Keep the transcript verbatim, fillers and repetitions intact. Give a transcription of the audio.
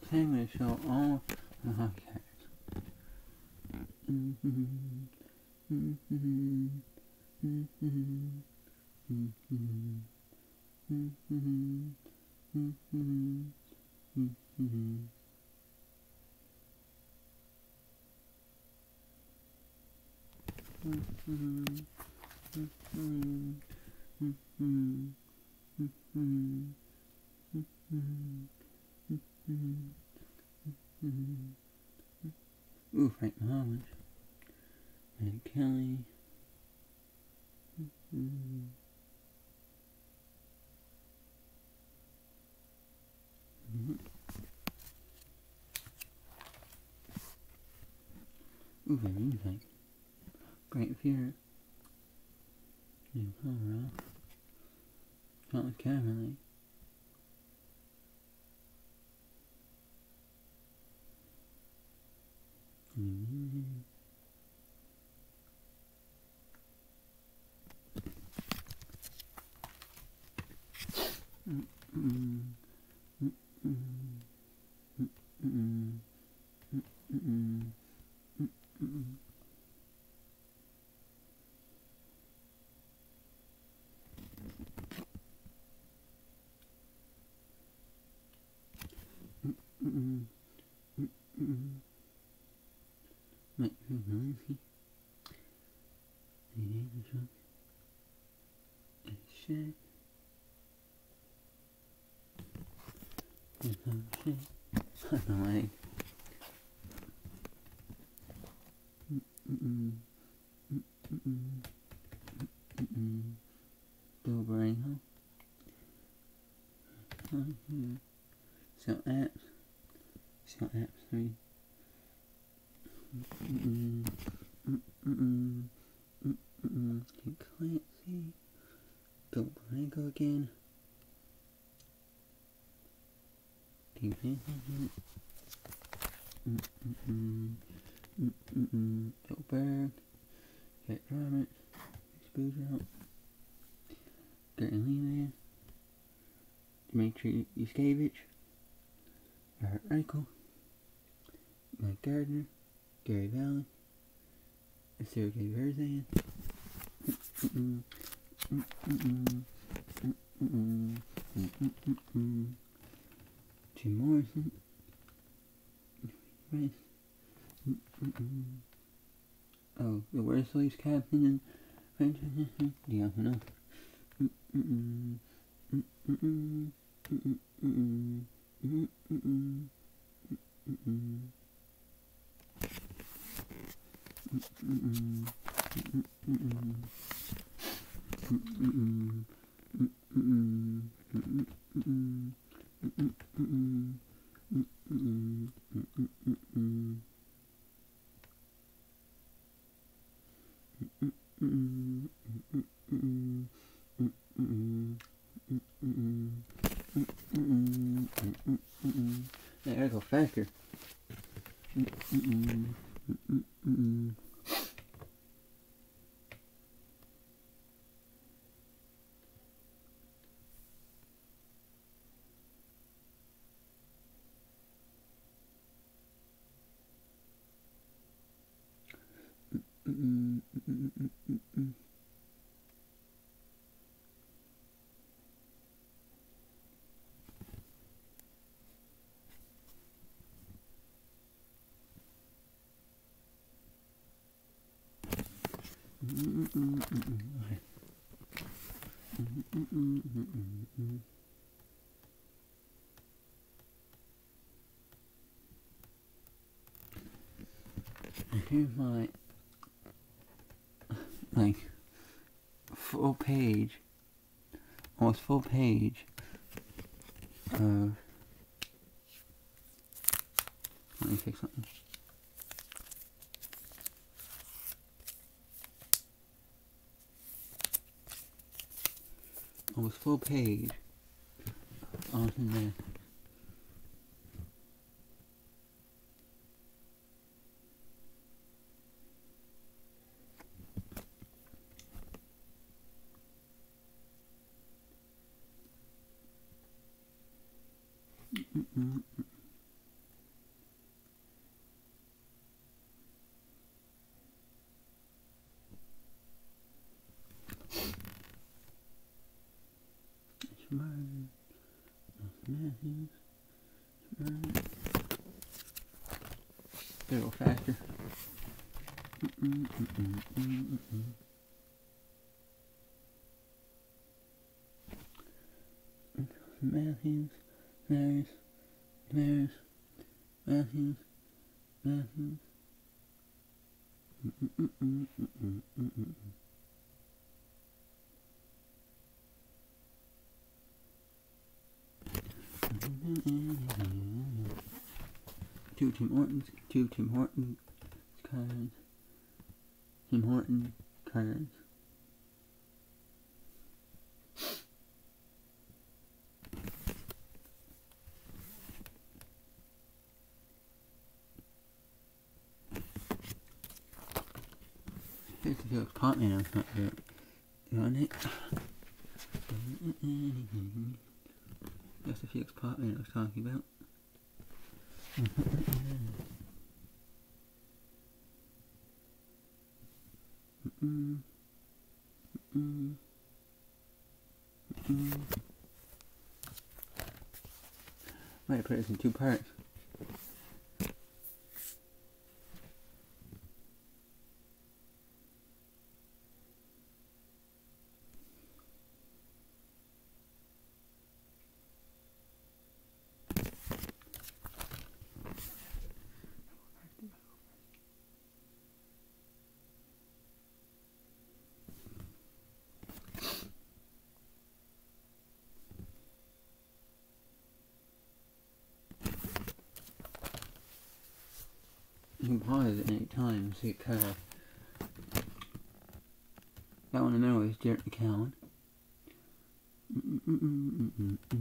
thing will show all the hashtags. Mm-hmm. Mm-hmm. Mm-hmm. Mm-hmm. Mm-hmm. Mm-hmm. Mm-hmm. Ooh, Frank Muhammad and Kelly. Mm-hmm. Ooh, very music. Great Fear. New Colorado. Charles Cavalry. Mm-hmm. Mm-hmm. Mm-hmm. Mm-hmm. Mm-hmm. Mm-hmm. Mm-mm. Mm-mm. Make sure noisy. The neighbor truck is shit. There's no shit on the way. Mm-mm. Mm-mm. Mm-mm. Bill Brangham. Mm-hmm. So apps. So apps three. Mm-mm. Mm-mm. Mm-mm. Clancy. Bill Brangham again. Mm-mm. Mm-mm. Mm-mm. Joe Berg. Jack Robert. Spoodrout. Gary Leland. Dmitry Yuskevich. Robert Reichel. Mike Gardner. Gary Valley. Sergey Verzan. Mm-mm. Mm-mm. Mm-mm. Mm-mm. Jim Morrison. Right. Mm-mm. Oh, the Worsley's captain and French. Yeah, I know. Mm-mm. Mm-mm. Mm-mm. Mm-mm. Mm-mm. Mm-mm. Mm-mm. Mm-mm. Mm-mm. Mm-mm. Mm-mm. Mm-mm. Mm-mm. Mm-mm. I gotta go faster. Here's my like full page, almost full page of. Let me fix something. Almost full page on there. Martin, Matthews, Martin. A little faster. Mm-mm, mm-mm, mm-mm, mm-mm. Matthews, Maris, Maris, Matthews, Matthews. Mm-mm, mm-mm, mm-mm, mm-mm. Two Tim Hortons, two Tim Hortons cards, Tim Horton cards. Here's the Felix Potman I was talking about. You on it? That's the Felix Potman I was talking about. Mm-mm. Mm-mm. Mm-mm. Might put this in two parts. You can pause it at any time, see it kind of. That one in the middle is Derek McCowan. Mm -mm -mm -mm -mm -mm.